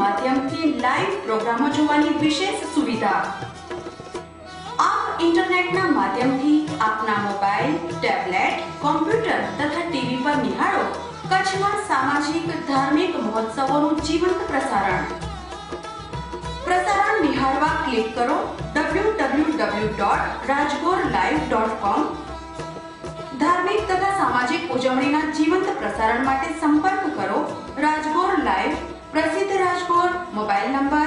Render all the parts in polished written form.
માધ્યમથી લાઈવ પ્રોગ્રામો જોવાની વિશેષ સુવિધા। આપ ઇન્ટરનેટના માધ્યમથી આપના મોબાઈલ, ટેબ્લેટ, કોમ્પ્યુટર તથા ટીવી પર નિહાળો કચ્છમાં સામાજિક ધાર્મિક મહોત્સવોનું જીવંત પ્રસારણ। પ્રસારણ નિહાળવા ક્લિક કરો www.rajgorlive.com। धार्मिक तथा सामाजिक उजवણીના જીવંત પ્રસારણ માટે સંપર્ક કરો રાજગોર લાઈવ પ્રસિદ્ધ Rajgor mobile number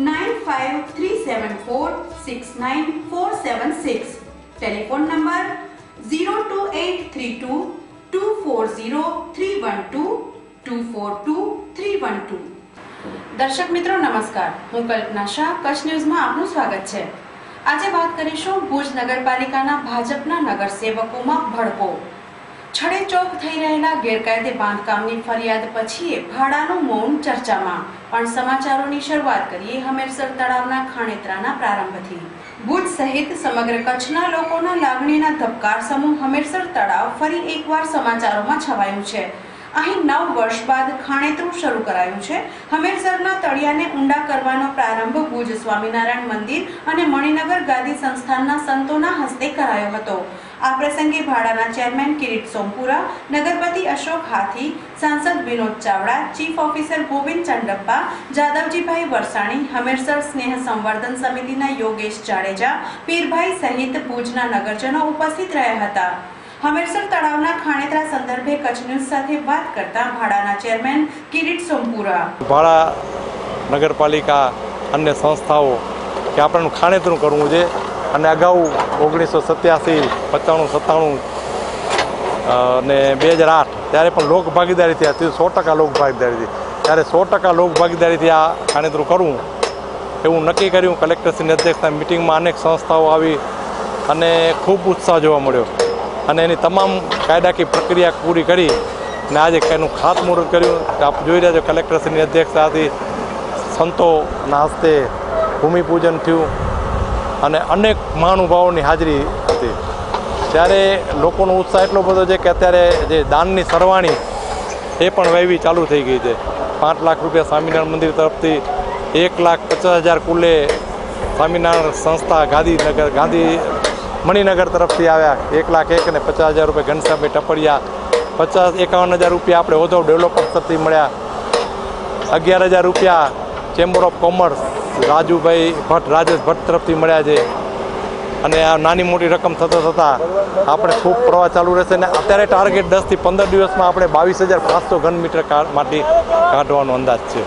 9537469476 telephone number 02832240312 242312। દર્શક મિત્રો નમસ્કાર, હું કલ્પના શાહ, કચ્છ ન્યૂઝમાં આપનું સ્વાગત છે। આજે વાત કરીશું ભુજ નગરપાલિકાના ભાજપના નગરસેવકોમાં ભડકો। છડેચોક થઈ રહેલા ગેરકાયદે બાંધકામની ફરિયાદ પછી ભાડાનું મૌન ચર્ચામાં। પણ સમાચારોની શરૂઆત કરીએ હમીરસર તળાવના ખાણેતરાના પ્રારંભથી। ભુજ સહિત સમગ્ર કચ્છના લોકોના લાગણીના ધબકાર સમૂહ હમીરસર તળાવ ફરી એકવાર સમાચારોમાં છવાયું છે। અહીં 9 વર્ષ બાદ ખાણેતરું શરૂ કરાયું છે। હમીરસરના તળિયાને ઊંડા કરવાનો પ્રારંભ ભુજ સ્વામિનારાયણ મંદિર અને મણિનગર ગાદી સંસ્થાનના સંતોના હસ્તે કરાયો હતો। આ પ્રસંગે ભાડાના ચેરમેન કિરીટ સોમપુરા, નગરપતિ અશોક હાથી, સાંસદ વિનોદ ચાવડા, ચીફ ઓફિસર ગોવિંદ ચંડપ્પા, જાદવજીભાઈ વરસાણી, હમીરસર સ્નેહ સંવર્ધન સમિતિના યોગેશ જાડેજા, પીરભાઈ સહિત ભુજના નગરજનો ઉપસ્થિત રહ્યા હતા। હમીરસર તળાવના ખાણેતરા સંદર્ભે કચ્છ ન્યૂઝ સાથે વાત કરતા ભાડાના ચેરમેન કિરીટ સોમપુરા, ભાડા નગરપાલિકા અન્ય સંસ્થાઓ કે આપણે ખાણેતરું કરવું છે અને અગાઉ 1987, 95, 97 અને 2008 ત્યારે પણ લોક ભાગીદારીથી 100% લોક ભાગીદારીથી ત્યારે 100% લોક ભાગીદારીથી આ ખાણેતરું કરવું એવું નક્કી કર્યું। કલેક્ટરશ્રીની અધ્યક્ષતાની મિટિંગમાં અનેક સંસ્થાઓ આવી અને ખૂબ ઉત્સાહ જોવા મળ્યો અને એની તમામ કાયદાકીય પ્રક્રિયા પૂરી કરી અને આજે એનું ખાતમુહૂર્ત કર્યું। આપ જોઈ રહ્યા છો કલેક્ટરશ્રીની અધ્યક્ષતાથી સંતોના હસ્તે ભૂમિપૂજન થયું અને અનેક મહાનુભાવોની હાજરી હતી। ત્યારે લોકોનો ઉત્સાહ એટલો બધો છે કે અત્યારે જે દાનની સરવાણી એ પણ વહેવી ચાલુ થઈ ગઈ છે। 5 લાખ રૂપિયા સ્વામિનારાયણ મંદિર તરફથી, 1,50,000 કુલે સ્વામિનારાયણ સંસ્થા ગાંધી મણિનગર તરફથી આવ્યા, 1,01,000 અને 50,000 રૂપિયા ઘનશ્યામભાઈ ટપડિયા, 51,000 રૂપિયા આપણે ઓધવ ડેવલપર તરફથી મળ્યા, 11,000 રૂપિયા chamber of commerce Rajesh Bhatt તરફથી મળ્યા છે અને આ નાની મોટી રકમ થતાં આપણે ખૂબ પ્રવાહ ચાલુ રહેશે અને અત્યારે ટાર્ગેટ 10 થી 15 દિવસમાં આપણે 22,500 ઘન મીટર માટી કાઢવાનો અંદાજ છે।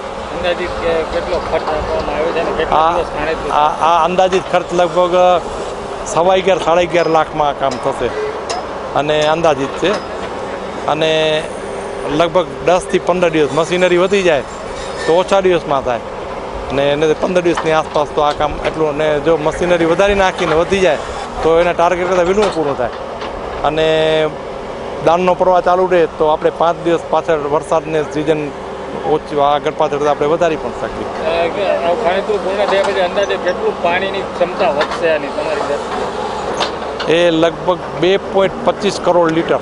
આ અંદાજિત ખર્ચ લગભગ 11.5 લાખમાં કામ થશે અને અંદાજિત છે અને લગભગ 10 થી 15 દિવસ મશીનરી વધી જાય તો ઓછા દિવસમાં થાય અને એને 15 દિવસની આસપાસ તો આ કામ એટલું, અને જો મશીનરી વધારી નાખીને વધી જાય તો એના ટાર્ગેટ કરતાં વહેલું પૂરું થાય અને દાનનો પ્રવાહ ચાલુ રહે તો આપણે 5 દિવસ પાછળ વરસાદને સિઝન ઓછી આગળ પાછળ આપણે વધારી પણ શકીએ। ખાણેતરું પૂર્ણ થયા પછી અંદાજે કેટલું પાણીની ક્ષમતા વધશે આની તમારી દ્રષ્ટિએ? એ લગભગ 2.25 કરોડ લીટર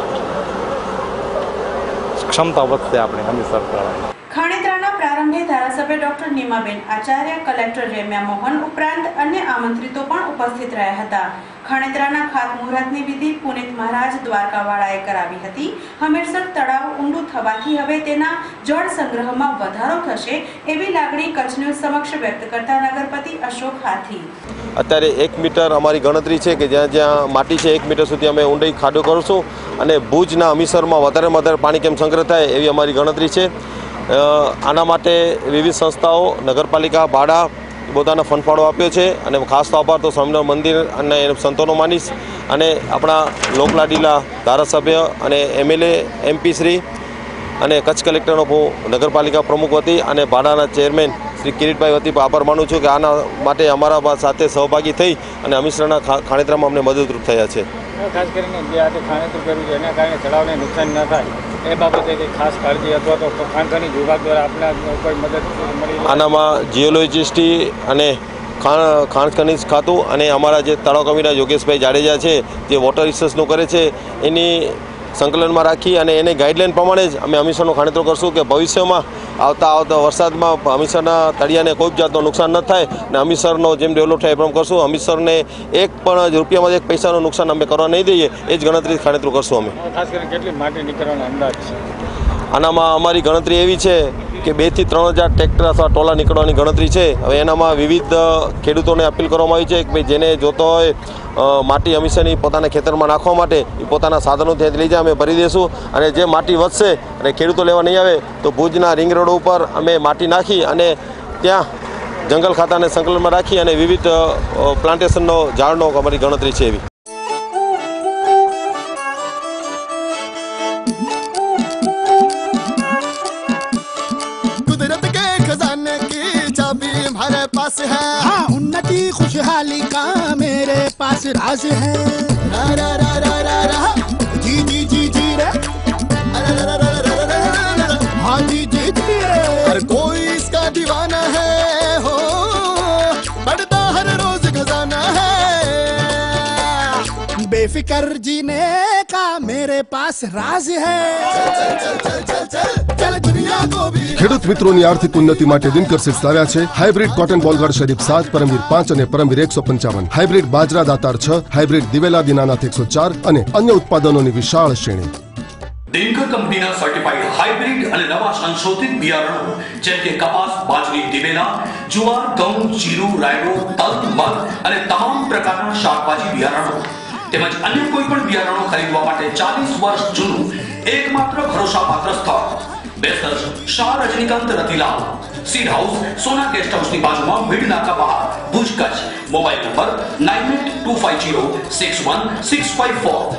ક્ષમતા વધશે આપણે હમીરસર તળાવમાં। ખાણેતરાના પ્રારંભે ધારાસભ્ય ડોક્ટર નીમાબેન આચાર્ય, કલેક્ટર રેમ્યા મોહન ઉપરાંત અન્ય આમંત્રિતો પણ ઉપસ્થિત રહ્યા હતા। ખાણેતરાના ખાતમુહૂર્તની વિધિ પુનિત મહારાજ દ્વારકાવાળાએ કરાવી હતી। હમીરસર તળાવ ઊંડું થવાથી હવે તેના જળ સંગ્રહમાં વધારો થશે એવી લાગણી કચ્છ ન્યૂઝ સમક્ષ વ્યક્ત કરતા નગરપતિ અશોક હાથી, અત્યારે 1 મીટર અમારી ગણતરી છે કે જ્યાં જ્યાં માટી છે 1 મીટર સુધી અમે ઊંડાઈ ખાડો કરીશું અને ભુજના હમીરસરમાં વધારેમાં વધારે પાણી કેમ સંગ્રહ થાય એવી અમારી ગણતરી છે। આના માટે વિવિધ સંસ્થાઓ, નગરપાલિકા, ભાડા પોતાનો ફંડ આપ્યો છે અને ખાસ તો આભાર તો સ્વામિનારાયણ મંદિર અને સંતોનો માનીશ અને આપણા લોકલાડીલા ધારાસભ્ય અને MLA MP શ્રી અને કચ્છ કલેક્ટરનો નગરપાલિકા પ્રમુખ વતી અને ભાડાના ચેરમેન શ્રી કિરીટભાઈ વતી આભાર માનું છું કે આના માટે અમારા સાથે સહભાગી થઈ અને હમીરસરના ખાણેતરામાં અમને મદદરૂપ થયા છે। ખાસ કરીને જે આજે ખાણેતરું કર્યું છે એના કારણે તળાવને નુકસાન ન થાય એ બાબતે ખાસ કાળજી અથવા તો ખાણ ખનીજ વિભાગ દ્વારા આપણા કોઈ મદદ મળી? આનામાં જીઓલોજિસ્ટી અને ખાણ ખનીજ ખાતું અને અમારા જે તળાવ કમિટીના યોગેશભાઈ જાડેજા છે જે વોટર રિસર્ચનું કરે છે એની સંકલનમાં રાખી અને એને ગાઈડલાઈન પ્રમાણે જ અમે હમીરસરનો ખાણેતરો કરશું કે ભવિષ્યમાં આવતા વરસાદમાં હમીરસરના તળિયાને કોઈ જાતનું નુકસાન ન થાય અને હમીરસરનો જેમ ડેવલપ થાય એ પ્રમાણે કરશું. હમીરસરને એક પણ રૂપિયામાં એક પૈસાનું નુકસાન અમે કરવા નહીં દઈએ, એ જ ગણતરી ખાણેતરો કરશું અમે. ખાસ કરીને કેટલી માટી નીકળવાનો અંદાજ છે? આનામાં અમારી ગણતરી એવી છે કે 2,000 થી 3,000 ટ્રેક્ટર અથવા ટોલા નીકળવાની ગણતરી છે. હવે એનામાં વિવિધ ખેડૂતોને અપીલ કરવામાં આવી છે કે ભાઈ જેને જોતો હોય માટી હમીરસરની પોતાના ખેતરમાં નાખવા માટે એ પોતાના સાધનો ત્યાંથી લઈ જાય, અમે ભરી દઈશું. અને જે માટી વધશે અને ખેડૂતો લેવા નહીં આવે તો ભુજના રિંગ રોડ ઉપર અમે માટી નાખી અને ત્યાં જંગલ ખાતાને સંકલનમાં રાખી અને વિવિધ પ્લાન્ટેશનનો ઝાડનો અમારી ગણતરી છે એવી. है हाँ, उन्नति खुशहाली का मेरे पास राज है. रा रा रा रा रा रा जी जी जी जी रे हाँ जी जी जी रे. हर कोई इसका दीवाना है हो, बढ़ता हर रोज खजाना है. बेफिक्र जीने का मेरे पास राज है. चल चल चल चल चल दुनिया को भी. ખેડૂત મિત્રોની આર્થિક ઉન્નતિ માટે દિનકર સીડ્સ લાવ્યા છે hybrid cotton Bollgard Sharif 7, Paramveer 5 અને પરમવીર 155, હાઇબ્રિડ બાજરા દાતાર 6, હાઇબ્રિડ દિવેલા દિનાનાથ 104 અને અન્ય ઉત્પાદનોની વિશાળ શ્રેણી. દિનકર કંપનીના સર્ટિફાઈડ હાઇબ્રિડ અને નવા સંશોધિત બિયારણો જેમ કે કપાસ, બાજરી, દિવેલા, જુવાર, ઘઉં, જીરું, રાયડો, તલ, મગ અને તમામ પ્રકારના શાકભાજી બિયારણો તેમજ અન્ય કોઈ પણ બિયારણો ખરીદવા માટે 40 વર્ષ જૂનું એકમાત્ર ભરોસાપાત્ર સ્થળ Besar Shah Rajnikant Ratilal seed house Sona guest house ની બાજુમાં મિડ નાકા બહાર ભુજ કચ્છ. Mobile number 9825061654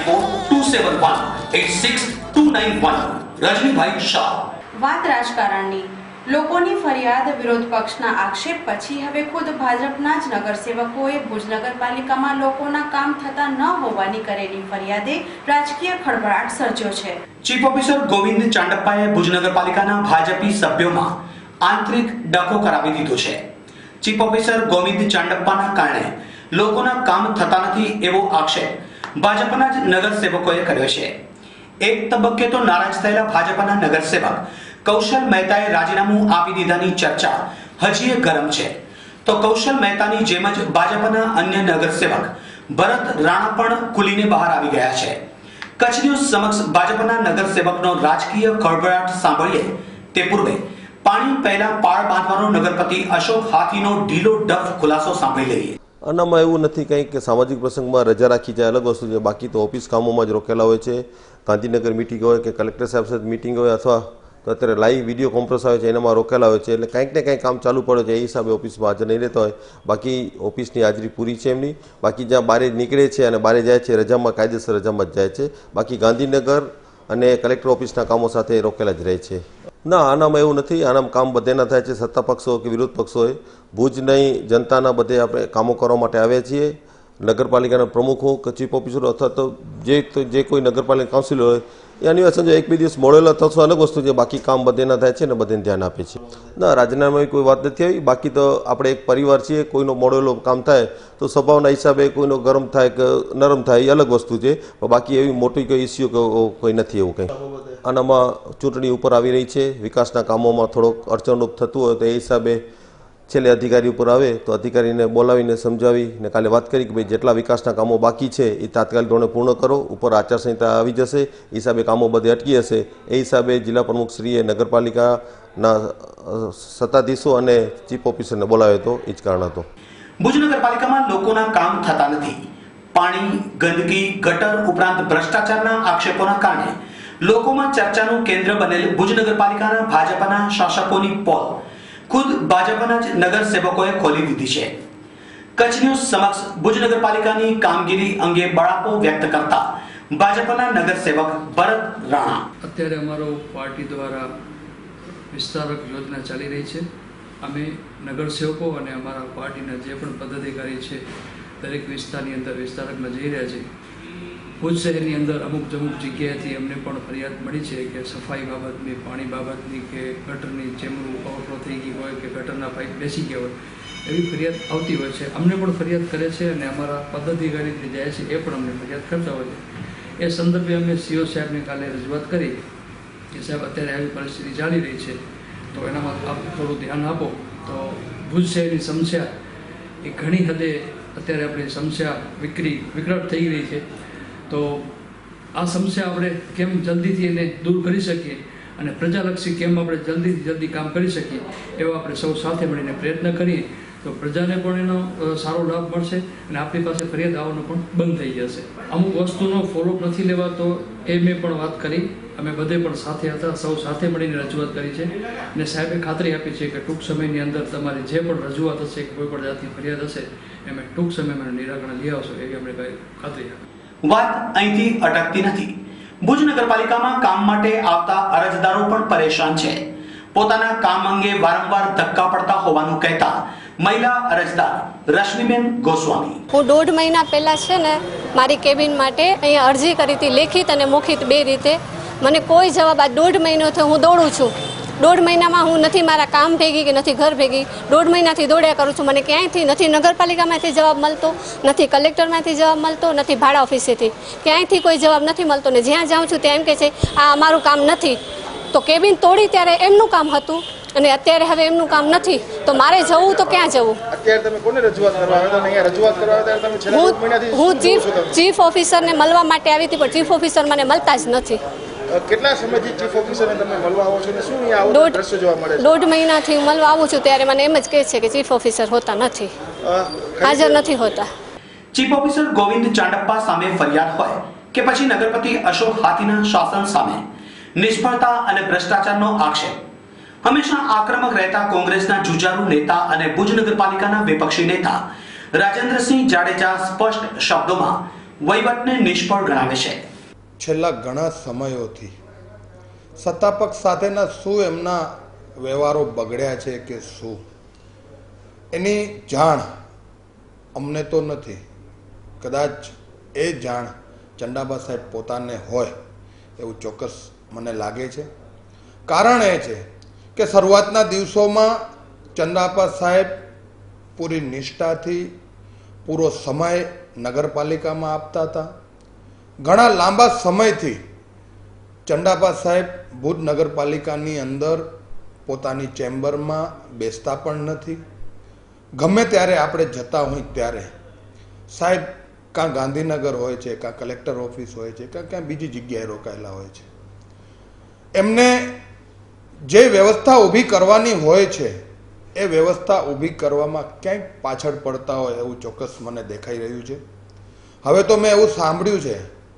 9427186291. રજનીભાઈ શાહ. વાત રાજકારણની. લોકોની ફરિયાદ, વિરોધ પક્ષના આક્ષેપ પછી હવે ખુદ ભાજપના જ નગરસેવકોએ ભુજ નગરપાલિકામાં લોકોના કામ થતા ન હોવાની કરેલી ફરિયાદે રાજકીય ખળભળાટ સર્જ્યો છે. ચીફ ઓફિસર ગોવિંદ ચાંડપ્પાએ ભુજ નગરપાલિકાના ભાજપી સભ્યોમાં આંતરિક ડખો કરાવી દીધો છે. ચીફ ઓફિસર ગોવિંદ ચાંડપ્પાના કારણે લોકોના કામ થતા નથી એવો આક્ષેપ ભાજપના જ નગરસેવકોએ કર્યો છે. એક તબક્કે તો નારાજ થયેલા ભાજપના નગરસેવક કૌશલ મહેતાએ રાજીનામું આપી દીધાની ચર્ચા હજી ગરમ છે. તો કૌશલ મહેતાની જેમ જ ભાજપના અન્ય નગરસેવક ભરત રાણા પણ ખુલીને બહાર આવી ગયા છે. કચ્છ ન્યૂઝ સમક્ષ ભાજપના નગરસેવકનો રાજકીય ખળભળાટ સાંભળીએ તે પૂર્વે પાણી પહેલા પાળ બાંધવાનો નગરપતિ અશોક હાથીનો ઢીલો ડફ ખુલાસો સાંભળી લઈએ. આનામાં એવું નથી કંઈ કે સામાજિક પ્રસંગમાં રજા રાખી જાય અલગ વસ્તુ છે, બાકી તો ઓફિસ કામોમાં જ રોકેલા હોય છે. ગાંધીનગર મિટિંગ હોય કે કલેક્ટર સાહેબ સાથે મિટિંગ હોય અથવા તો અત્યારે લાઈવ વિડીયો કોન્ફરન્સ આવે છે એનામાં રોકેલા હોય છે. એટલે કંઈક ને કંઈક કામ ચાલુ પડે છે, એ હિસાબે ઓફિસમાં હાજર નહીં રહેતા હોય. બાકી ઓફિસની હાજરી પૂરી છે એમની. બાકી જ્યાં બારે નીકળે છે અને બારે જાય છે રજામાં કાયદેસર રજામાં જ જાય છે. બાકી ગાંધીનગર અને કલેક્ટર ઓફિસના કામો સાથે રોકેલા જ રહે છે. ના, આનામાં એવું નથી. આનામાં કામ બધેના થાય છે, સત્તા પક્ષો કે વિરોધ પક્ષોએ. ભુજ નહીં, જનતાના બધે આપણે કામો કરવા માટે આવ્યા છીએ. નગરપાલિકાના પ્રમુખો કે ચીફ ઓફિસરો અથવા તો જે કોઈ નગરપાલિકા કાઉન્સિલર હોય એ અનિવાર્ય એક બે દિવસ મોડેલા થશો અલગ વસ્તુ છે. બાકી કામ બધેના થાય છે ને બધાને ધ્યાન આપે છે. ના, રાજીનામાની કોઈ વાત નથી આવી. બાકી તો આપણે એક પરિવાર છીએ, કોઈનો મોડેલો કામ થાય તો સ્વભાવના હિસાબે કોઈનો ગરમ થાય કે નરમ થાય એ અલગ વસ્તુ છે. બાકી એવી મોટી કોઈ ઇસ્યુ કે કોઈ નથી એવું કંઈ. આનામાં ચૂંટણી ઉપર આવી રહી છે, વિકાસના કામોમાં થોડોક અડચણરૂપ થતું હોય તો એ હિસાબે છેલ્લે અધિકારી ઉપર આવે તો અધિકારીને બોલાવીને સમજાવીને કાલે વાત કરી કે ભાઈ જેટલા વિકાસના કામો બાકી છે એ તાત્કાલિક ધોરણે પૂર્ણ કરો. ઉપર આચારસંહિતા આવી જશે, એ હિસાબે કામો બધે અટકી હશે. એ હિસાબે જિલ્લા પ્રમુખશ્રીએ નગરપાલિકાના સત્તાધીશો અને ચીફ ઓફિસરને બોલાવ્યો હતો. એ જ કારણ હતો. ભુજ નગરપાલિકામાં લોકોના કામ થતા નથી. પાણી, ગંદકી, ગટર ઉપરાંત ભ્રષ્ટાચારના આક્ષેપોના કારણે લોકોમાં ચર્ચાનું કેન્દ્ર બનેલ ભુજ નગરપાલિકાના ભાજપના શાસકોની પોલ ખુદ ભાજપના જ નગરસેવકોએ ખોલી દીધી છે. કચ્છ ન્યૂઝ સમક્ષ ભુજ નગરપાલિકાની કામગીરી અંગે બળાપો વ્યક્ત કરતા ભાજપના નગરસેવક ભરત રાણા. અત્યારે અમારો પાર્ટી દ્વારા વિસ્તારક યોજના ચાલી રહી છે. અમે નગરસેવકો અને અમારા પાર્ટીના જે પણ પદાધિકારી છે દરેક વિસ્તારની અંદર વિસ્તારકમાં જઈ રહ્યા છે. ભુજ શહેરની અંદર અમુક જગ્યાએથી અમને પણ ફરિયાદ મળી છે કે સફાઈ બાબતની, પાણી બાબતની કે ગટરની ચેમ્બરો ઓવરફ્લો થઈ ગઈ હોય કે ગટરના પાઇપ બેસી ગયા હોય એવી ફરિયાદ આવતી હોય છે. અમને પણ ફરિયાદ કરે છે અને અમારા પદાધિકારી જે જાય છે એ પણ અમને ફરિયાદ કરતા હોય છે. એ સંદર્ભે અમે સીઓ સાહેબને કાલે રજૂઆત કરી કે સાહેબ અત્યારે આવી પરિસ્થિતિ ચાલી રહી છે, તો એનામાં આપ થોડું ધ્યાન આપો. તો ભુજ શહેરની સમસ્યા એ ઘણી હદે અત્યારે આપણી સમસ્યા વિકટ થઈ રહી છે. તો આ સમસ્યા આપણે કેમ જલ્દીથી એને દૂર કરી શકીએ અને પ્રજાલક્ષી કેમ આપણે જલ્દીથી જલ્દી કામ કરી શકીએ એવો આપણે સૌ સાથે મળીને પ્રયત્ન કરીએ તો પ્રજાને પણ એનો સારો લાભ મળશે અને આપણી પાસે ફરિયાદ આવવાનો પણ બંધ થઈ જશે. અમુક વસ્તુનો ફોલોઅપ નથી લેવાતો એ મેં પણ વાત કરી. અમે બધે પણ સાથે હતા, સૌ સાથે મળીને રજૂઆત કરી છે અને સાહેબે ખાતરી આપી છે કે ટૂંક સમયની અંદર તમારી જે પણ રજૂઆત હશે કે કોઈ પણ જાતની ફરિયાદ હશે એમ ટૂંક સમયમાં નિરાકરણ લઈ આવશો એવી અમને ખાતરી આપી. વાત અહીંથી અટકતી નથી. ભુજ નગરપાલિકામાં કામ માટે આવતા અરજદારો પણ પરેશાન છે. પોતાના કામ અંગે વારંવાર ધક્કા પડતા હોવાનું કહેતા મહિલા અરજદાર રશ્મિબેન ગોસ્વામી, હું 1.5 મહિના પહેલા છે ને મારી કેબિન માટે અહીંયા અરજી કરી હતી, લેખિત અને મૌખિક બે રીતે. મને કોઈ જવાબ, આ 1.5 મહિનોથી હું દોડું છું. 1.5 મહિનામાં હું નથી મારા કામ ભેગી કે નથી ઘર ભેગી, 1.5 મહિનાથી દોડ્યા કરું છું. મને ક્યાંયથી નથી નગરપાલિકામાંથી જવાબ મળતો, નથી કલેક્ટરમાંથી જવાબ મળતો, નથી ભાડા ઓફિસેથી, ક્યાંયથી કોઈ જવાબ નથી મળતો. ને જ્યાં જાઉં છું ત્યાં એમ કહે છે આ અમારું કામ નથી. તો કેબિન તોડી ત્યારે એમનું કામ હતું અને અત્યારે હવે એમનું કામ નથી, તો મારે જવું તો ક્યાં જવું? અત્યારે તમે કોને રજૂઆત કરવા આવ્યા હતા? અહીંયા રજૂઆત કરવા આવ્યા હતા તમે છેલ્લા 1 મહિનાથી? હું ચીફ ઓફિસરને મળવા માટે આવી હતી, પણ ચીફ ઓફિસર મને મળતા જ નથી. કેટલા સમયથી ચીફ ઓફિસરને તમે મળવા આવો છો ને શું અહીંયા આવું દ્રશ્ય જોવા મળે છે? 1.5 મહિનાથી હું મળવા આવું છું ત્યારે મને એમ જ કહે છે કે ચીફ ઓફિસર હોતા નથી, હાજર નથી હોતા. ચીફ ઓફિસર ગોવિંદ ચાંડપ્પા સામે ફરિયાદ હોય કે પછી નગરપતિ અશોક હાથીના શાસન સામે નિષ્ફળતા અને ભ્રષ્ટાચારનો આક્ષેપ હંમેશા આક્રમક રહેતા કોંગ્રેસના જુજારુ નેતા અને ભુજ નગરપાલિકાના વિપક્ષી નેતા રાજેન્દ્રસિંહ જાડેજા સ્પષ્ટ શબ્દોમાં વહીવટને નિષ્ફળ ગણાવે છે. છેલ્લા ઘણા સમયોથી સત્તાપક્ષ સાથેના શું એમના વ્યવહારો બગડ્યા છે કે શું એની જાણ અમને તો નથી. કદાચ એ જાણ ચંડાબા સાહેબ પોતાને હોય એવું ચોક્કસ મને લાગે છે. કારણ એ છે કે શરૂઆતના દિવસોમાં ચંડાપા સાહેબ પૂરી નિષ્ઠાથી પૂરો સમય નગરપાલિકામાં આપતા હતા. ઘણા લાંબા સમયથી ચંડાપા સાહેબ ભુજ નગરપાલિકાની અંદર પોતાની ચેમ્બરમાં બેસતા પણ નથી. ગમે ત્યારે આપણે જતા હોય ત્યારે સાહેબ કાં ગાંધીનગર હોય છે, કાં કલેક્ટર ઓફિસ હોય છે, કાં ક્યાં બીજી જગ્યાએ રોકાયેલા હોય છે. એમને જે વ્યવસ્થા ઊભી કરવાની હોય છે એ વ્યવસ્થા ઊભી કરવામાં ક્યાંક પાછળ પડતા હોય એવું ચોક્કસ મને દેખાઈ રહ્યું છે. હવે તો મેં એવું સાંભળ્યું છે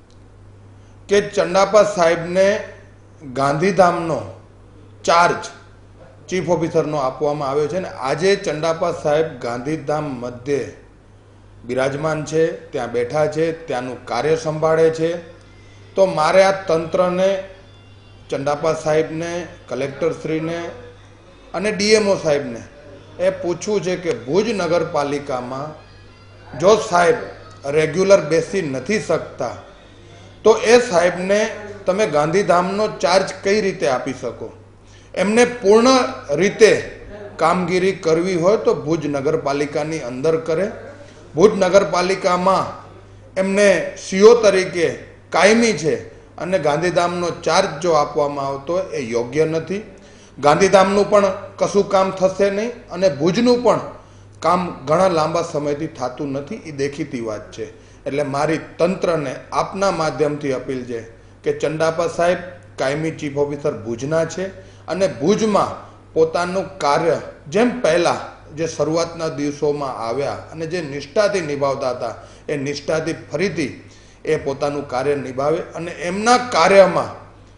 કે ચંડાપા સાહેબને ગાંધીધામનો ચાર્જ ચીફ ઓફિસરનો આપવામાં આવ્યો છે ને આજે ચંડાપા સાહેબ ગાંધીધામ મધ્યે બિરાજમાન છે, ત્યાં બેઠા છે, ત્યાંનું કાર્ય સંભાળે છે. તો મારે આ તંત્રને, ચંડાપા સાહેબને, કલેક્ટરશ્રીને અને ડીએમઓ સાહેબને એ પૂછવું છે કે ભુજ નગરપાલિકામાં જો સાહેબ રેગ્યુલર બેસી નથી શકતા તો એ સાહેબને તમે ગાંધીધામનો ચાર્જ કઈ રીતે આપી શકો? એમને પૂર્ણ રીતે કામગીરી કરવી હોય તો ભુજ નગરપાલિકાની અંદર કરે. ભુજ નગરપાલિકામાં એમને સીઓ તરીકે કાયમી છે અને ગાંધીધામનો ચાર્જ જો આપવામાં આવતો એ યોગ્ય નથી. ગાંધીધામનું પણ કશું કામ થશે નહીં અને ભુજનું પણ કામ ઘણા લાંબા સમયથી થતું નથી, એ દેખીતી વાત છે. એટલે મારી તંત્રને આપના માધ્યમથી અપીલ છે કે ચંડાપા સાહેબ કાયમી ચીફ ઓફિસર ભુજના છે અને ભુજમાં પોતાનું કાર્ય જેમ પહેલાં જે શરૂઆતના દિવસોમાં આવ્યા અને જે નિષ્ઠાથી નિભાવતા હતા એ નિષ્ઠાથી ફરીથી એ પોતાનું કાર્ય નિભાવે અને એમના કાર્યમાં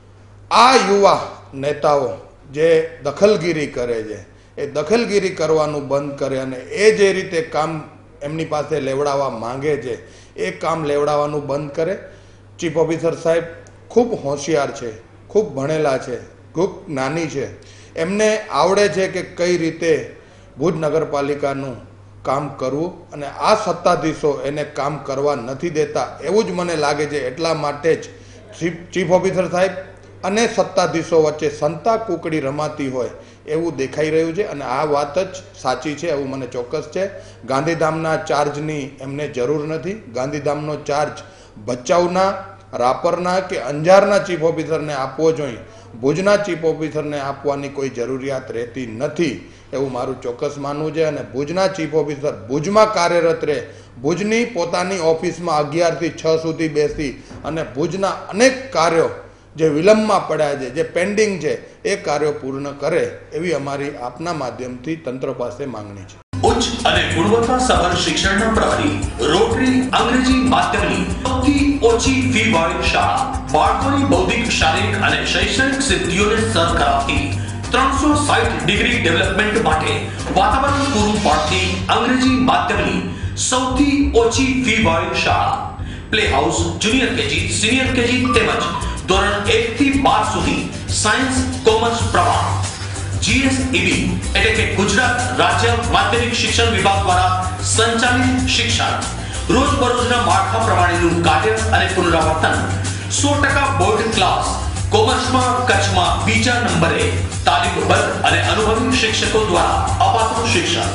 આ યુવા નેતાઓ જે દખલગીરી કરે છે એ દખલગીરી કરવાનું બંધ કરે અને એ જે રીતે કામ એમની પાસે લેવડાવવા માંગે છે એ કામ લેવડાવવાનું બંધ કરે. ચીફ ઓફિસર સાહેબ ખૂબ હોશિયાર છે, ખૂબ ભણેલા છે, ખૂબ જ્ઞાની છે. એમને આવડે છે કે કઈ રીતે ભુજ નગરપાલિકાનું કામ કરવું અને આ સત્તાધીશો એને કામ કરવા નથી દેતા એવું જ મને લાગે છે. એટલા માટે જ ચીફ ઓફિસર સાહેબ અને સત્તાધીશો વચ્ચે સંતા કુકડી રમાતી હોય એવું દેખાઈ રહ્યું છે અને આ વાત જ સાચી છે એવું મને ચોક્કસ છે. ગાંધીધામના ચાર્જની એમને જરૂર નથી. ગાંધીધામનો ચાર્જ ભચાઉના રાપરના કે અંજારના ચીફ ઓફિસરને આપવો જોઈએ, ભુજના ચીફ ઓફિસરને આપવાની કોઈ જરૂરિયાત રહેતી નથી એવું મારું ચોક્કસ માનવું છે. અને ભુજના ચીફ ઓફિસર ભુજમાં કાર્યરત રહે, ભુજની પોતાની ઓફિસમાં 11 થી 6 સુધી બેસી અને ભુજના અનેક કાર્યો જે વિલંબમાં પડ્યા છે, જે પેન્ડિંગ છે, એ કાર્યો પૂર્ણ કરે એવી અમારી આપના માધ્યમથી તંત્ર પાસે માંગણી છે. ઉચ્ચ અને ગુણવત્તાસભર શિક્ષણના પ્રહરી રોટરી અંગ્રેજી માધ્યમની સૌથી ઓછી ફી વાળી શાળા, બાળકોની બૌદ્ધિક, શારીરિક અને શૈક્ષણિક સિદ્ધિઓને સર કરાવતી 360 ડિગ્રી ડેવલપમેન્ટ માટે વાતાવરણ પૂરું પાડતી અંગ્રેજી માધ્યમની સૌથી ઓછી ફી વાળી શાળા, play house, junior KG, senior KG તેમજ ધોરણ 1 થી 12 સુધી સાયન્સ, કોમર્સ પ્રવાહ, GSEB એટલે કે ગુજરાત રાજ્ય માધ્યમિક શિક્ષણ વિભાગ દ્વારા સંચાલિત શિક્ષણ, રોજબરોજના માળખા પ્રમાણેનું કાર્ય અને પુનરાવર્તન, 100% બોર્ડ ક્લાસ, કોમર્સમાં કચ્છમાં બીજા નંબરે તાલીમબદ્ધ અને અનુભવી શિક્ષકો દ્વારા અપાતું શિક્ષણ,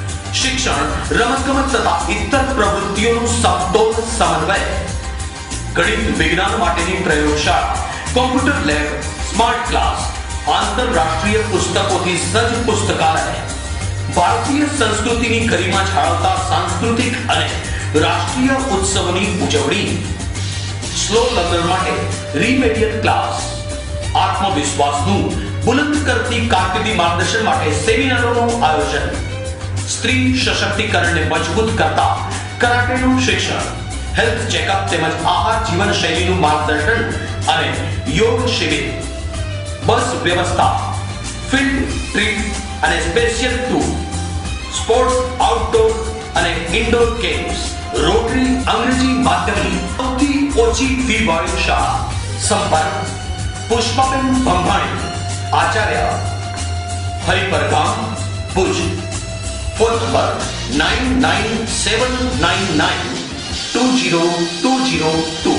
રમતગમત તથા ઇતર પ્રવૃત્તિઓનું સમતોલ સમન્વય, ગણિત વિજ્ઞાન માટેની પ્રયોગશાળા, કોમ્પ્યુટર લેબ, સ્માર્ટ ક્લાસ, આંતરરાષ્ટ્રીય પુસ્તકોથી સજ્જ પુસ્તકાલય, ભારતીય સંસ્કૃતિની ગરિમા જાળવતા સાંસ્કૃતિક અને રાષ્ટ્રીય ઉત્સવોની ઉજવણી, સ્લો લર્નર માટે રીમેડિયલ ક્લાસ, આત્મવિશ્વાસનું બુલંદ કરતી કારકિર્દી માર્ગદર્શન માટે સેમિનારોનું આયોજન, સ્ત્રી સશક્તિકરણને મજબૂત કરતા કરાટેનું શિક્ષણ, હેલ્થ ચેકઅપ તેમજ આહાર જીવન શૈલીનું માર્ગદર્શન અને યોગ શિબિર, બસ વ્યવસ્થા, ફિલ્ડ ટ્રીપ અને સ્પેશિયલ ટૂર, સ્પોર્ટ્સ આઉટડોર અને ઇન્ડોર ગેમ્સ, રોટરી અંગ્રેજી માધ્યમની સૌથી ઓછી ફી વાળી શાળા. સંપર્ક પુષ્પાબેન ભંભાણી, આચાર્ય, હરિપરગામ, ભુજ. Phone number 9979920202.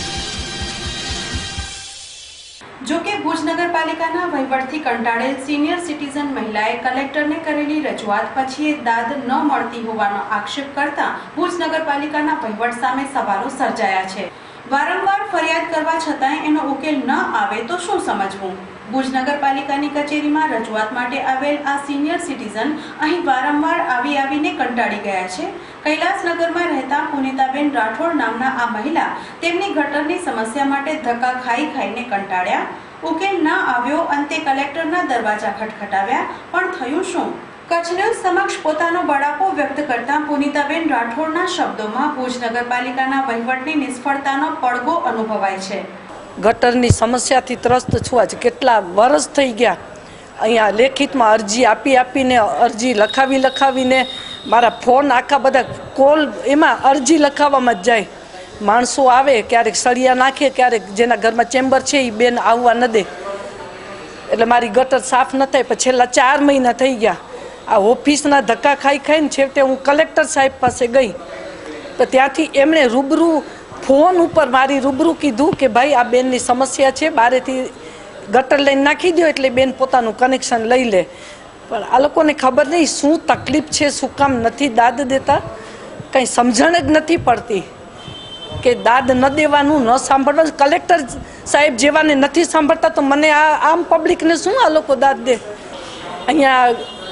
જો કે ભુજ નગરપાલિકાના વહીવટથી કંટાળેલ સિનિયર સિટીઝન મહિલાએ કલેક્ટરને કરેલી રજૂઆત પછી દાદ ન મળતી હોવાનો આક્ષેપ કરતા ભુજ નગરપાલિકાના વહીવટ સામે સવાલો સર્જાયા છે. વારંવાર ફરિયાદ કરવા છતાંય એનો ઉકેલ ન આવે તો શું સમજવું? ભુજ નગરપાલિકાની કચેરીમાં રજૂઆત માટે આવેલ આ સિનિયર સિટીઝન અહીં વારંવાર આવીને કંટાળી ગયા છે. કૈલાસનગરમાં રહેતા પુનિતાબેન રાઠોડ નામના આ મહિલા તેમની ગટરની સમસ્યા માટે ધક્કા ખાઈને કંટાળ્યા. ઉકેલ ન આવ્યો, અંતે કલેક્ટરના દરવાજા ખટખટાવ્યા, પણ થયું શું? કચ્છ ન્યૂઝ સમક્ષ પોતાનો બળાપો વ્યક્ત કરતા પુનિતાબેન રાઠોડના શબ્દોમાં ભુજ નગરપાલિકાના વહીવટની નિષ્ફળતાનો પડઘો અનુભવાય છે. ગટરની સમસ્યાથી ત્રસ્ત છું. આજે કેટલા વર્ષ થઈ ગયા અહીંયા લેખિતમાં અરજી આપીને અરજી લખાવીને મારા ફોન આખા બધા કોલ એમાં અરજી લખાવવામાં જ જાય. માણસો આવે, ક્યારેક સળિયા નાખે, ક્યારેક જેના ઘરમાં ચેમ્બર છે એ બેન આવવા ન દે, એટલે મારી ગટર સાફ ન થાય. પછી છેલ્લા 4 મહિના થઈ ગયા. આ ઓફિસના ધક્કા ખાઈને છેવટે હું કલેક્ટર સાહેબ પાસે ગઈ, તો ત્યાંથી એમણે રૂબરૂ ફોન ઉપર મારી રૂબરૂ કીધું કે ભાઈ આ બેનની સમસ્યા છે, બારેથી ગટર લઈને નાખી દો એટલે બેન પોતાનું કનેક્શન લઈ લે. પણ આ લોકોને ખબર નહીં શું તકલીફ છે, શું કામ નથી દાદ દેતા, કંઈ સમજણ જ નથી પડતી કે દાદ ન દેવાનું, ન સાંભળવાનું. કલેક્ટર સાહેબ જેવાને નથી સાંભળતા તો મને આમ પબ્લિકને શું આ લોકો દાદ દે? અહીંયા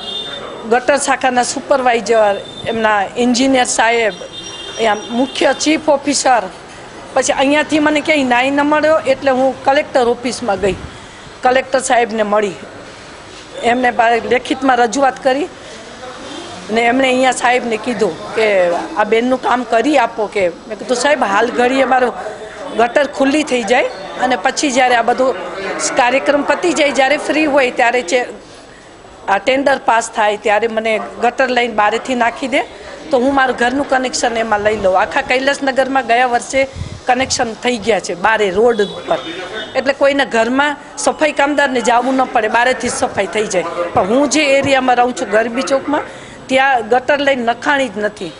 ગટર શાખાના સુપરવાઇઝર, એમના એન્જિનિયર સાહેબ, અહીંયા મુખ્ય ચીફ ઓફિસર, પછી અહીંયાથી મને ક્યાંય ન્યાય ન મળ્યો એટલે હું કલેક્ટર ઓફિસમાં ગઈ, કલેક્ટર સાહેબને મળી, એમને લેખિતમાં રજૂઆત કરી ને એમણે અહીંયા સાહેબને કીધું કે આ બેનનું કામ કરી આપો. કે મેં કીધું સાહેબ હાલ ઘડીએ મારો ગટર ખુલ્લી થઈ જાય અને પછી જ્યારે આ બધો કાર્યક્રમ પતી જાય, જ્યારે ફ્રી હોય ત્યારે આ ટેન્ડર પાસ થાય ત્યારે મને ગટર લઈને બારેથી નાખી દે તો હું મારું ઘરનું કનેક્શન એમાં લઈ લઉં. આખા કૈલાસનગરમાં ગયા વર્ષે કનેક્શન થઈ ગયા છે બારે રોડ પર, એટલે કોઈના ઘરમાં સફાઈ કામદારને જવું ન પડે, બારેથી સફાઈ થઈ જાય. પણ હું જે એરિયામાં રહું છું ગરબી ચોકમાં, ત્યાં ગટર લઈને નખાણી જ નથી,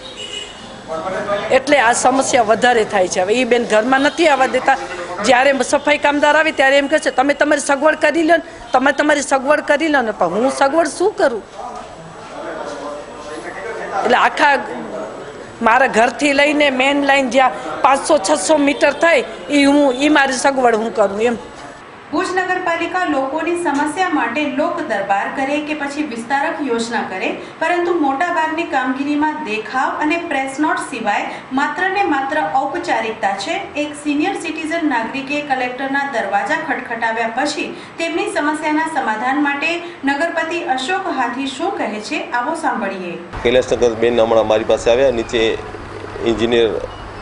એટલે આ સમસ્યા વધારે થાય છે. હવે એ બેન ઘરમાં નથી આવવા દેતા, જ્યારે સફાઈ કામદાર આવે ત્યારે એમ કહે છે તમે તમારી સગવડ કરી લો ને, તમે તમારી સગવડ કરી લો ને. પણ હું સગવડ શું કરું? એટલે આખા મારા ઘરથી લઈને મેન લાઈન જ્યાં 500-600 મીટર થાય એ મારી સગવડ હું કરું એમ. ભુજ નગરપાલિકા લોકોની સમસ્યા માટે લોક દરબાર કરે કે પછી વિસ્તારક યોજના કરે, પરંતુ મોટા ભાગની કામગીરીમાં દેખાવ અને પ્રેસ નોટ સિવાય માત્ર ને માત્ર ઔપચારિકતા છે. એક સિનિયર સિટીઝન નાગરિકે કલેક્ટરના દરવાજા ખટખટાવ્યા પછી તેમની સમસ્યાના સમાધાન માટે નગરપતિ અશોક હાથી શું કહે છે, આવો સાંભળીએ. કૈલાસનગર બેન હમણાં મારી પાસે આવ્યા, નીચે એન્જિનિયર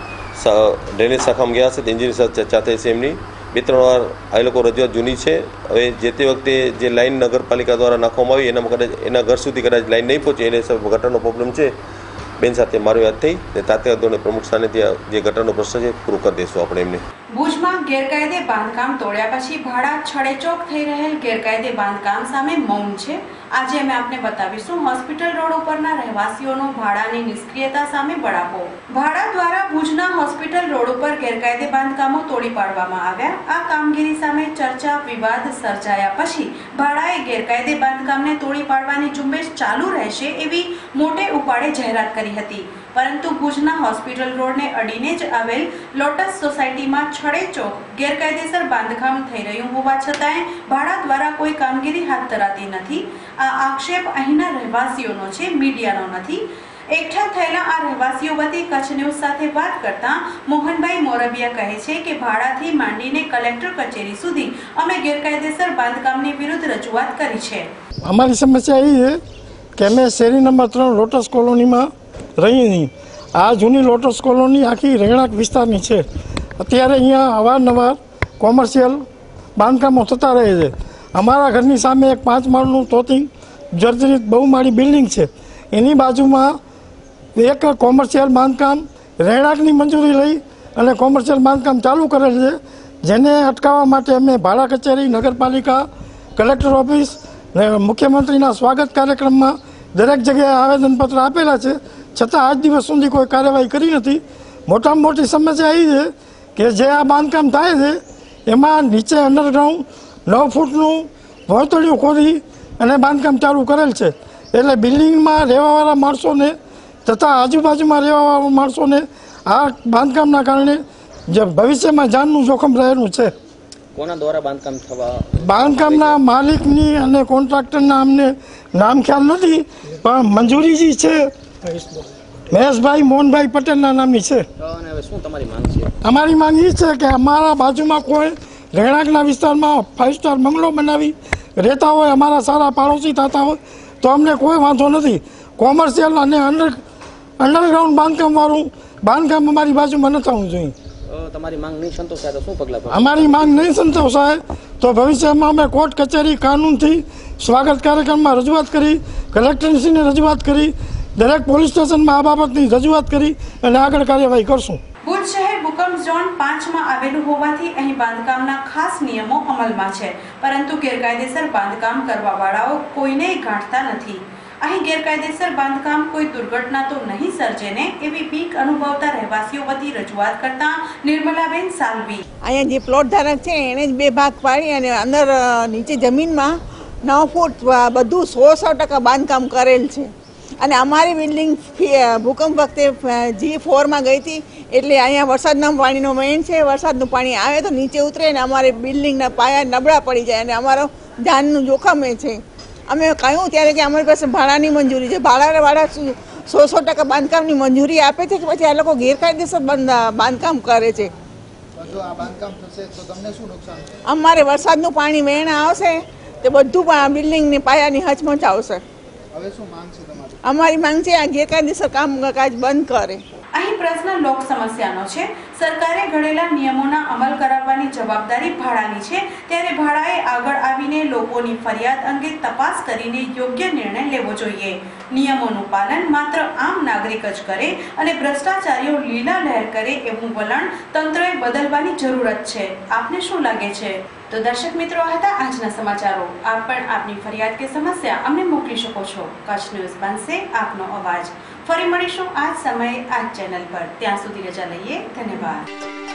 ડ્રેનેજ શાખામાં ગયા છે, એન્જિનિયર સાથે ચર્ચા થઈ છે એમની. 2-3 વાર આ લોકો રજૂઆત જૂની છે. હવે જે તે વખતે જે લાઈન નગરપાલિકા દ્વારા નાખવામાં આવી એનામાં કદાચ એના ઘર સુધી કદાચ લાઈન નહીં પહોંચે, એને ગટરનો પ્રોબ્લેમ છે. બેન સાથે મારી વાત થઈ, તાત્કાલિક ધોરણે પ્રમુખ સ્થાને ત્યાં જે ગટરનો પ્રશ્ન છે પૂરું કરી દઈશું આપણે એમને. ભુજમાં ગેરકાયદે બાંધકામ તોડ્યા પછી ભાડા છડેચોક થઈ રહેલ ગેરકાયદે બાંધકામ સામે મૌન છે. આજે અમે આપને બતાવીશું હોસ્પિટલ રોડ ઉપરના રહેવાસીઓનો ભાડાની નિષ્ક્રિયતા સામે બળાપો. ભાડા દ્વારા ભુજના હોસ્પિટલ રોડ ઉપર ગેરકાયદે બાંધકામો તોડી પાડવામાં આવ્યા. આ કામગીરી સામે ચર્ચા વિવાદ સર્જાયા પછી ભાડાએ ગેરકાયદે બાંધકામને તોડી પાડવાની ઝુંબેશ ચાલુ રહેશે એવી મોટે ઉપાડે જાહેરાત કરી હતી. પરંતુ ભુજના હોસ્પિટલ રોડને અડીને જ આવેલ લોટસ સોસાયટીમાં છડેચોક ગેરકાયદેસર બાંધકામ થઈ રહ્યું હોવા છતાંય ભાડા દ્વારા કોઈ કામગીરી હાથ ધરાતી નથી. આ આક્ષેપ અહીંના રહેવાસીઓનો છે, મીડિયાનો નથી. એકઠા થયેલા આ રહેવાસીઓ વતી કચ્છ ન્યૂઝ સાથે વાત કરતા મોહનભાઈ મોરબિયા કહે છે કે ભાડાથી માંડીને કલેક્ટર કચેરી સુધી અમે ગેરકાયદેસર બાંધકામની વિરુદ્ધ રજૂઆત કરી છે. અમારી સમસ્યા એ છે કે અમે શેરી નંબર 3 લોટસ કોલોનીમાં રહી નહીં. આ જૂની લોટસ કોલોની આખી રહેણાંક વિસ્તારની છે. અત્યારે અહીંયા અવારનવાર કોમર્શિયલ બાંધકામો થતા રહે છે. અમારા ઘરની સામે એક 5 માળનું તોતિંગ જર્જરિત બહુમાળી બિલ્ડિંગ છે. એની બાજુમાં એક કોમર્શિયલ બાંધકામ રહેણાંકની મંજૂરી લઈ અને કોમર્શિયલ બાંધકામ ચાલુ કરેલ છે, જેને અટકાવવા માટે અમે ભાડા કચેરી, નગરપાલિકા, કલેક્ટર ઓફિસ, મુખ્યમંત્રીના સ્વાગત કાર્યક્રમમાં દરેક જગ્યાએ આવેદનપત્ર આપેલા છે, છતાં આજ દિવસ સુધી કોઈ કાર્યવાહી કરી નથી. મોટામાં મોટી સમસ્યા એ છે કે જે આ બાંધકામ થાય છે એમાં નીચે અંડરગ્રાઉન્ડ 9 ફૂટનું ભોંતળિયું ખોદી અને બાંધકામ ચાલુ કરેલ છે. એટલે બિલ્ડિંગમાં રહેવાવાળા માણસોને તથા આજુબાજુમાં રહેવાવાળા માણસોને આ બાંધકામના કારણે જે ભવિષ્યમાં જાનનું જોખમ રહેલું છે. કોના દ્વારા બાંધકામ થવા? બાંધકામના માલિકની અને કોન્ટ્રાક્ટરના અમને નામ ખ્યાલ નથી, પણ મંજૂરી જે છે મહેશભાઈ મોહનભાઈ પટેલના નામની છે. શું તમારી માંગ છે? અમારી માંગ એ છે કે અમારા બાજુમાં કોઈ રહેણાંકના વિસ્તારમાં 5 સ્ટાર બંગલો બનાવી રહેતા હોય, અમારા સારા પાડોશી થતા હોય તો અમને કોઈ વાંધો નથી. કોમર્શિયલ અને અંડરગ્રાઉન્ડ બાંધકામવાળું બાંધકામ અમારી બાજુમાં ન થવું જોઈએ. તમારી માંગ નહીં સંતોષાય તો શું પગલાં? અમારી માંગ નહીં સંતોષાય તો ભવિષ્યમાં અમે કોર્ટ કચેરી કાનૂનથી સ્વાગત કાર્યક્રમમાં રજૂઆત કરી, કલેક્ટરશ્રીને રજૂઆત કરી, દરેક પોલીસ સ્ટેશનમાં આ બાબતની રજૂઆત કરી અને આગળ કાર્યવાહી કરશું. ભુજ શહેર ભૂકંપ ઝોન 5માં આવેલું હોવાથી અહીં બાંધકામના ખાસ નિયમો અમલમાં છે, પરંતુ ગેરકાયદેસર બાંધકામ કરવાવાળાઓ કોઈને ગાંઠતા નથી. અહીં ગેરકાયદેસર બાંધકામ કોઈ દુર્ઘટના તો નહીં સર્જે ને એવી બીક અનુભવતા રહેવાસીઓ વતી રજૂઆત કરતા નિર્મલાબેન સાલવી. અહીંયા જે પ્લોટ ધારક છે એને જ 2 ભાગ પાડી અને અંદર નીચે જમીનમાં 9 ફૂટ બધું 100% બાંધકામ કરેલ છે. અને અમારી બિલ્ડિંગ ભૂકંપ વખતે G4માં ગઈ હતી, એટલે અહીંયા વરસાદના પાણીનો મેઇન છે. વરસાદનું પાણી આવે તો નીચે ઉતરે ને અમારી બિલ્ડિંગના પાયા નબળા પડી જાય અને અમારો જાનનું જોખમ એ છે. અમે કહ્યું ત્યારે કે અમારી પાસે ભાડાની મંજૂરી છે, ભાડા 100% બાંધકામની મંજૂરી આપે છે કે પછી આ લોકો ગેરકાયદેસર બાંધકામ કરે છે. અમારે વરસાદનું પાણી વહેણ આવશે તો બધું બિલ્ડિંગની પાયાની હચમચ આવશે. અમારી માંગ છે આ ગેરકાયદેસર કામકાજ બંધ કરે. અહીં પ્રશ્ન લોક સમસ્યાનો છે. સરકારે ઘડેલા નિયમોના અમલ કરાવવાની જવાબદારી ભાડાની છે, ત્યારે ભાડાએ આગળ આવીને લોકોની ફરિયાદ અંગે તપાસ કરીને યોગ્ય નિર્ણય લેવો જોઈએ. નિયમોનું પાલન માત્ર આમ નાગરિક જ કરે અને ભ્રષ્ટાચારીઓ લીલા લહેર કરે એવું વલણ તંત્રએ બદલવાની જરૂરત છે. આપને શું લાગે છે? તો દર્શક મિત્રો, આ હતા આજના સમાચારો. આપ પણ આપની ફરિયાદ કે સમસ્યા અમને મોકલી શકો છો. કચ્છ ન્યૂઝ બનશે આપનો અવાજ. ફરી મળીશું આ જ સમયે આ જ ચેનલ પર. ત્યાં સુધી રજા લઈએ. ધન્યવાદ.